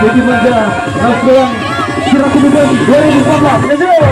Jadi Manja Nasional Sirakudugan 2014. Let's go.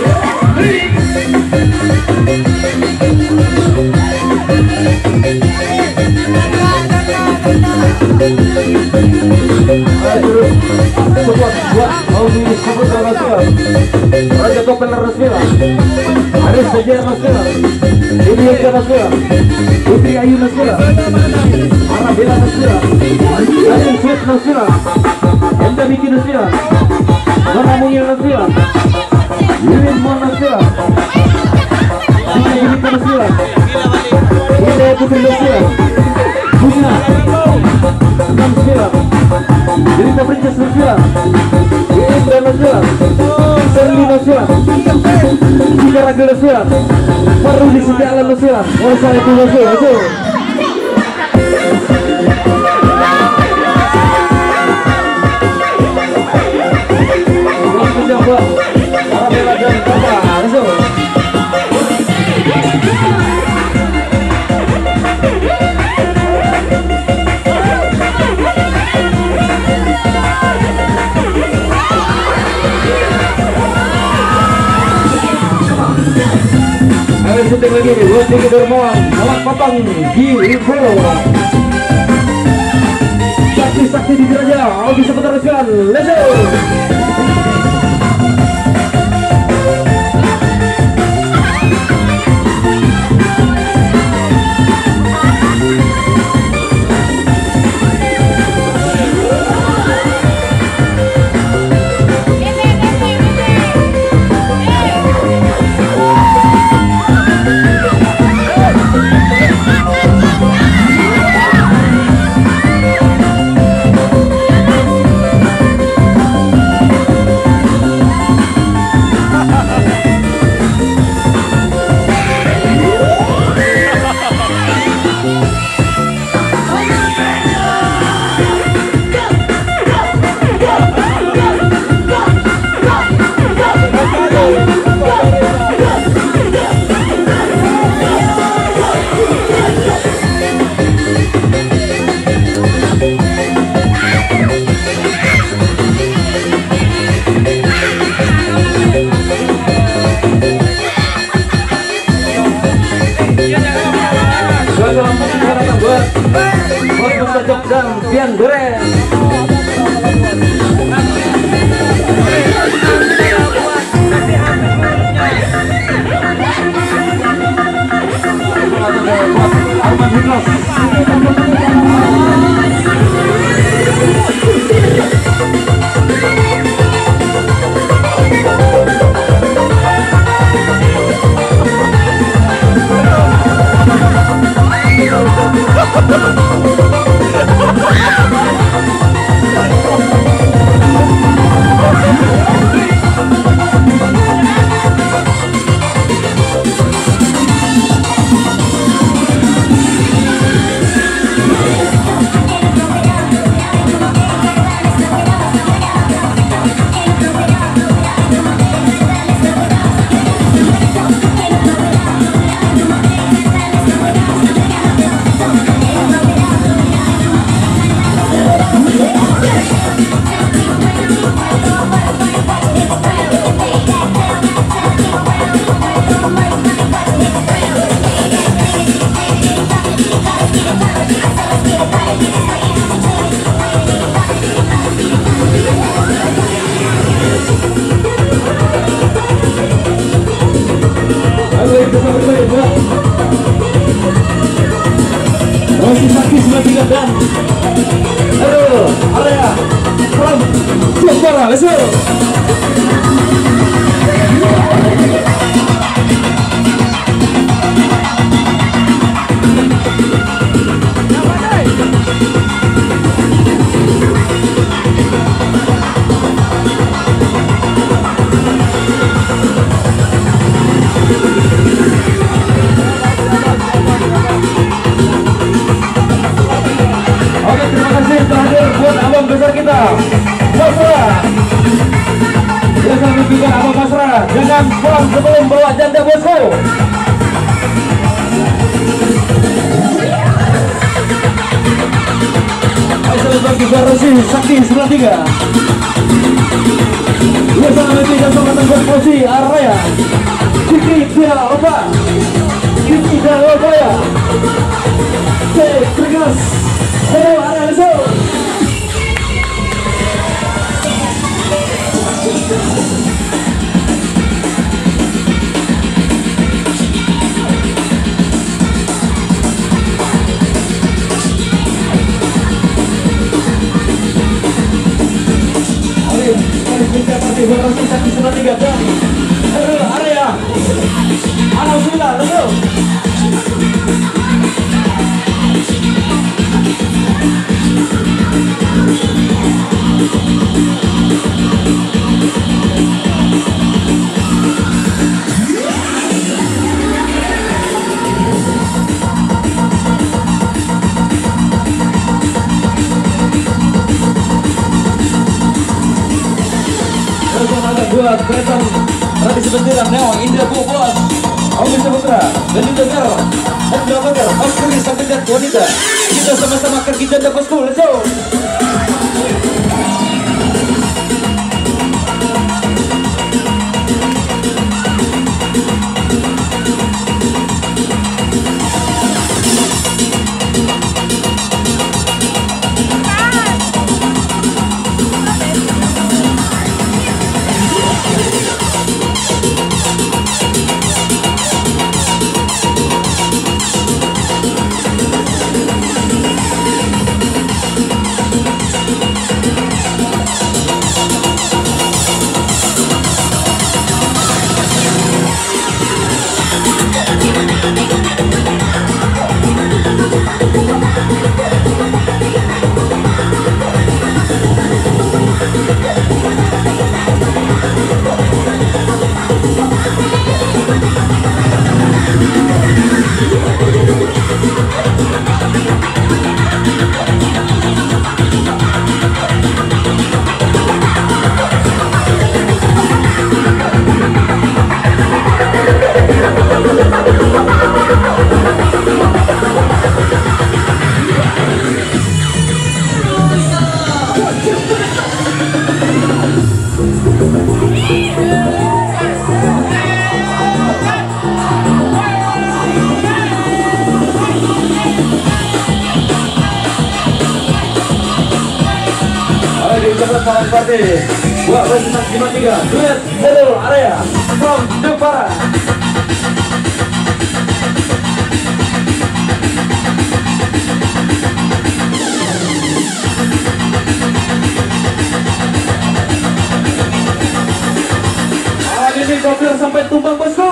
Raja Topel Nasional, Aris Sejar Nasional, Indonesia Nasional, Putri Ayu Nasional, Arabella Nasional, Raja Sweet Nasional, Enda Miki Nasional, Nona Mungil Nasional, Yulin Mon Nasional, Dina Yulika Nasional, Ida Putri Nasional, Bunga Nasional, Jelita Princess Nasional, Indra Nasional, Serli Nasional, Tiga Ragil Nasional, Maruli Setialan Nasional, Wassalamualaikum Nasional. Arabella dan Papa, syuting lagi nih, buat Diki Dermawan, Alat Papang, Giri Sakti di Diraja, Albi Seputar Nasional, let's go! Dan Pian Goreng Arman Hiklas dan area from Tiongkok, let's go. Jangan pulang sebelum bawa janda bosku. Ayo bagi Garasi Sakti 93. Bersama nanti dan pengaturan berposisi Araya Kiki Tia Oba Kiki Tia Oba ya Cek Trigas Hello Araya Leso. Garasi Sakti 93 dan Araya Alhamdulillah, let's go. Buat Kretan Radhi Sebentiran Neo Indra Bobos Aumi Saputra dan Indra Merah dan Drabagar Askari Sampedat Wanita. Kita sama-sama kerja dan bosku, let's go. Salam party buat Resident 53 duet Hello Araya from Jepara. Ini kopler sampai tumbang bosku.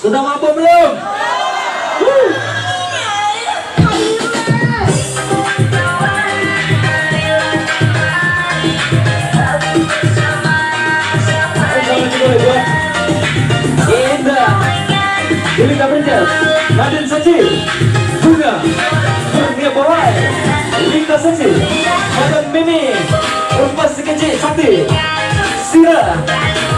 Sudah mampu belum? Indah, Dewi Princess, Nadine Sachi, Bunga, Kurnia Bawai, Lika Sachi, Madam Mimi, Rumpas Sekecil Sakti, Sira,